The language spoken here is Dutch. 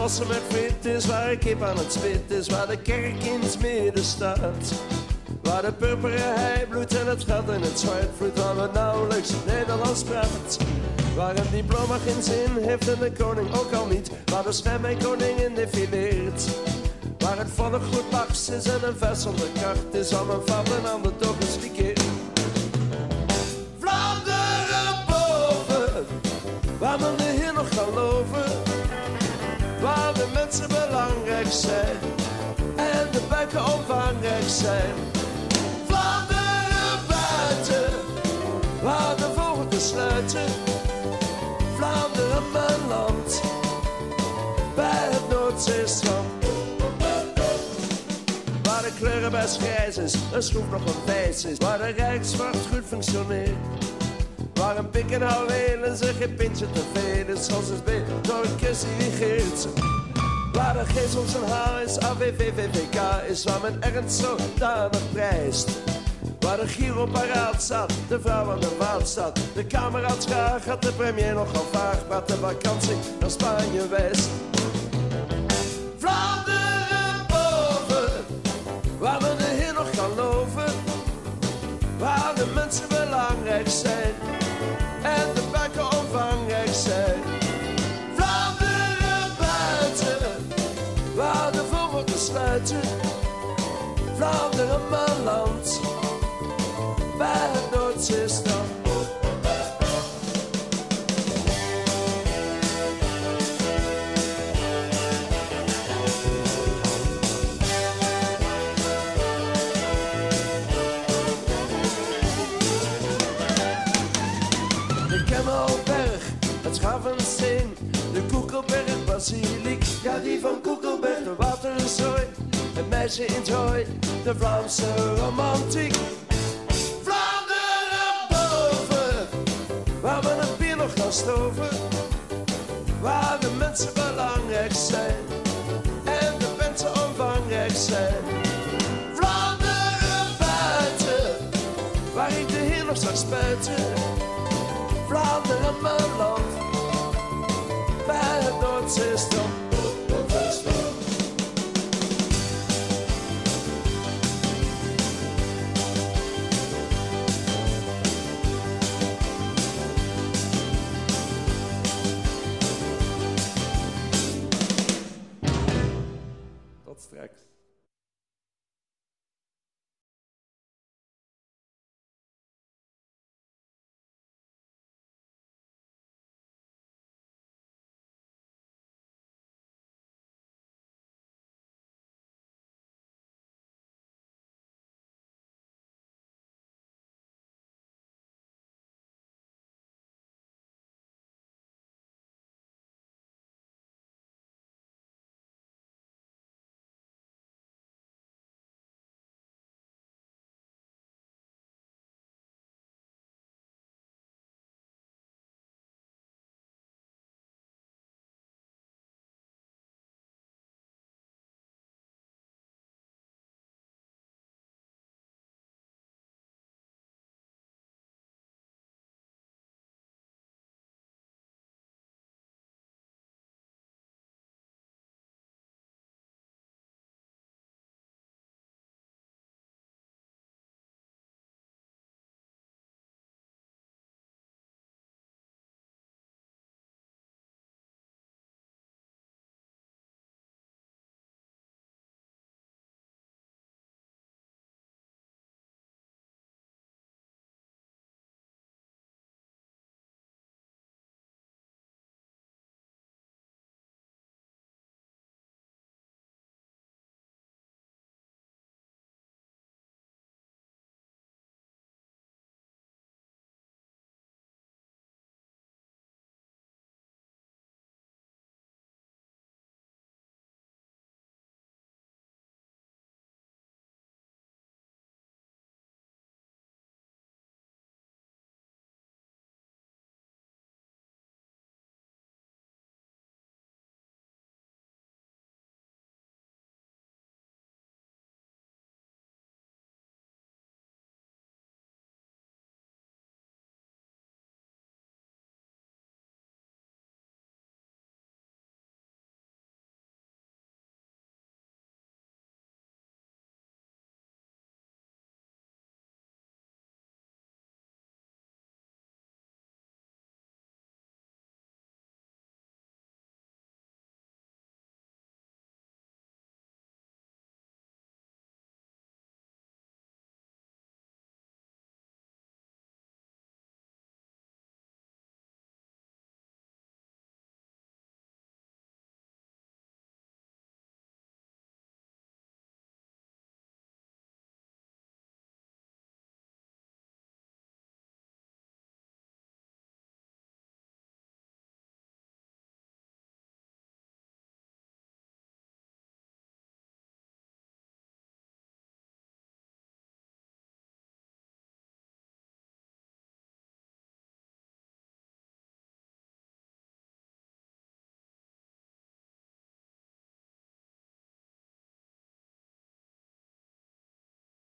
Rossen met friet is, waar een kip aan het spit is, waar de kerk in het midden staat. Waar de purperen hei bloedt en het gat in het zwart vloeit, waar we nauwelijks Nederlands praat. Waar een diploma geen zin heeft en de koning ook al niet, waar de stem en koningin defileert. Waar het volk goed maks is en een vers zonder kracht is, waar mijn vader aan de toch is verkeerd. Vlaanderen boven, waar men de Heer nog kan loven, waar de mensen belangrijk zijn en de buiken omvangrijk zijn. Vlaanderen buiten, waar de vogels sluiten. Vlaanderen mijn land, bij het Noordzeestrand. Waar de kleuren best grijs is, een schroef nog een wijs is. Waar de rijkswacht goed functioneert. Waar een pik en houwelen zich geen pintje te veel is. Zoals het beet door een kus die regeert. Waar de geest om zijn haar is, AVVVK is. Waar men ernst zodanig prijst. Waar de Giro paraat staat, de vrouw aan de waard staat. De kameraad graag had de premier nogal vaag. Maar de vakantie naar Spanje West. Vlaanderen boven, waar men de Heer nog kan loven. Waar de mensen belangrijk zijn en de buiken omvangrijk zijn. Vlaanderen buiten, waar de vogels sluiten. Vlaanderen mijn land, bij het Noordzeestrand. De Kemmelberg, het Schavensteen, de Koekelberg, Basiliek, ja die van Koekelberg, de Waterzooi, het meisje in het hooi, de Vlaamse romantiek. Waar men het bier nog kan stoven, waar de mensen belangrijk zijn en de mensen omvangrijk zijn. Vlaanderen buiten, waar ik de Heer nog zag spuiten. Vlaanderen mijn land, bij het Noordzeestrand.